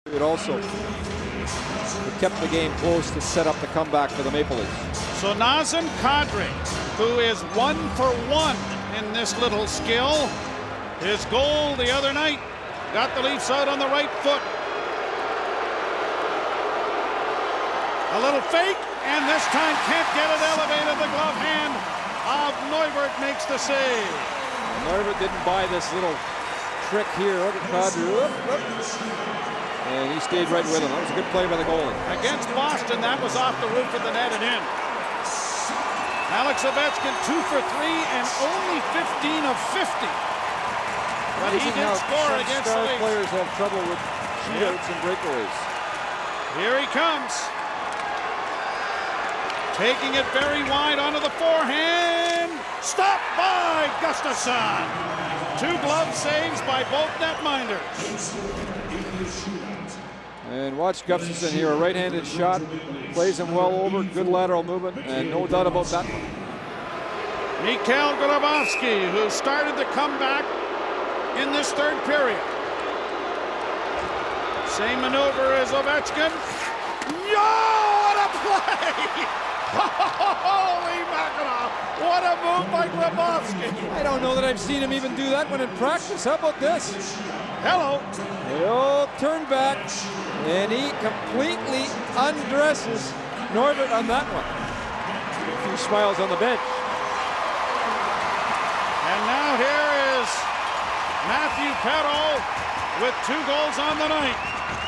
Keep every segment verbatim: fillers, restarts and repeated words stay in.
It also it kept the game close to set up the comeback for the Maple Leafs. So Nazem Kadri, who is one for one in this little skill, his goal the other night got the Leafs out on the right foot. A little fake, and this time can't get it elevated. The glove hand of Neuvirth makes the save. Neuvirth didn't buy this little trick here. Look at Kadri. Whoop, whoop. And he stayed right with him. That was a good play by the goalie. Against Boston, that was off the roof of the net and in. Alex Ovechkin two for three and only fifteen of fifty. But he did score against the Leafs. Players have trouble with shootouts and breakaways. Here he comes. Taking it very wide onto the forehand. Stopped by Gustafsson. Two glove saves by both netminders. And watch Gustafsson here, a right-handed shot. Plays him well over, good lateral movement, and no doubt about that one. Mikhail Grabovski, who started the comeback in this third period. Same maneuver as Ovechkin. Yo, what a play! Holy mackerel! What a move by Grabovski! I don't know that I've seen him even do that one in practice. How about this? Hello. The old turn back, and he completely undresses Neuvirth on that one. A few smiles on the bench. And now here is Matthew Perreault with two goals on the night.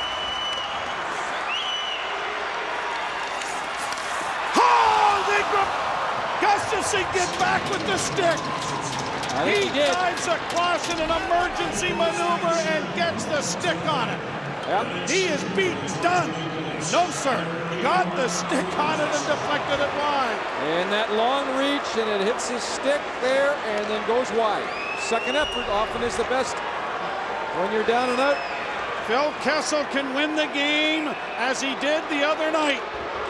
Gustafsson gets back with the stick. He, he dives across in an emergency maneuver and gets the stick on it. Yep. He is beat, done. No, sir. Got the stick on it and deflected it wide. And that long reach, and it hits his stick there and then goes wide. Second effort often is the best when you're down and out. Phil Kessel can win the game as he did the other night.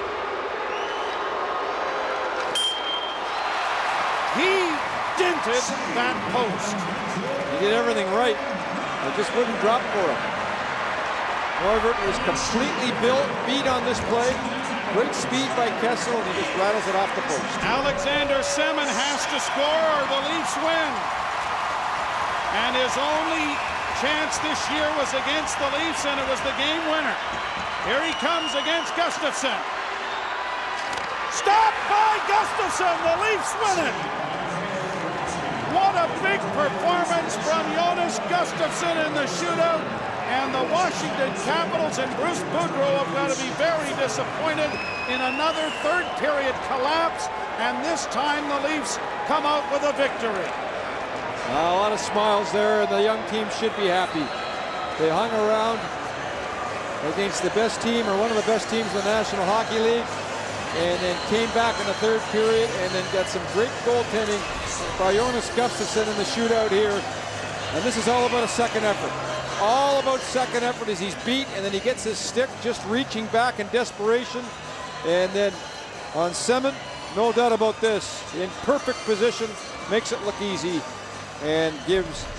He dented that post. He did everything right. It just wouldn't drop for him. Neuvirth was completely built, beat on this play. Great speed by Kessel, and he just rattles it off the post. Alexander Semin has to score or the Leafs win. And his only chance this year was against the Leafs, and it was the game winner. Here he comes against Gustafsson. Stopped by Gustafsson. The Leafs win it. What a big performance from Jonas Gustafsson in the shootout. And the Washington Capitals and Bruce Boudreau have got to be very disappointed in another third period collapse. And this time the Leafs come out with a victory. Uh, a lot of smiles there, and the young team should be happy. They hung around against the best team, or one of the best teams in the National Hockey League, and then came back in the third period and then got some great goaltending by Jonas Gustafsson in the shootout here. And this is all about a second effort. All about second effort as he's beat, and then he gets his stick just reaching back in desperation. And then on Semin, no doubt about this, in perfect position, makes it look easy and gives